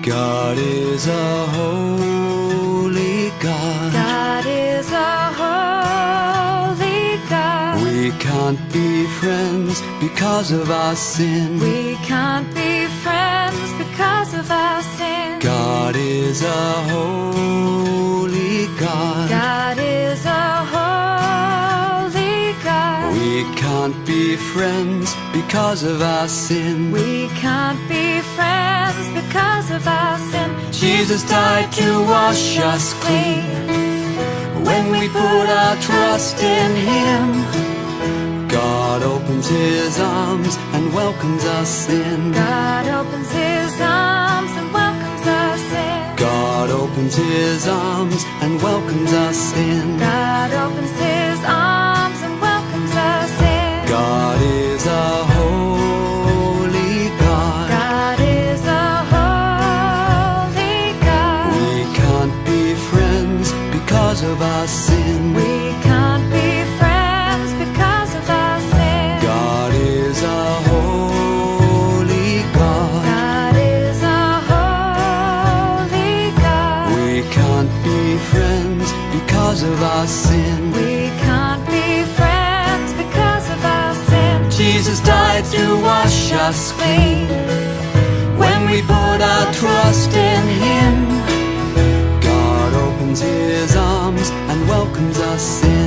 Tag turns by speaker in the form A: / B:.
A: God is a holy God.
B: God is a holy God.
A: We can't be friends because of our sin.
B: We can't be friends because of our sin.
A: God is a holy God.
B: God is a holy God.
A: We can't be friends because of our sin.
B: We can't be friends because of our sin.
A: Jesus died to wash us clean. When we put our trust in Him, God opens His arms and welcomes us in.
B: God opens His arms and welcomes us in.
A: God opens His arms and welcomes us in.
B: God opens His arms and welcomes us in.
A: God is a holy God.
B: God is a holy God.
A: We can't be friends because of our sin.
B: We can't be friends because of our sin.
A: God is a holy God.
B: God is a holy God.
A: We can't be friends because of our sin.
B: We can't be friends because of our sin.
A: Jesus died to wash us clean. When we put our trust in Him, God opens His arms and welcomes us in.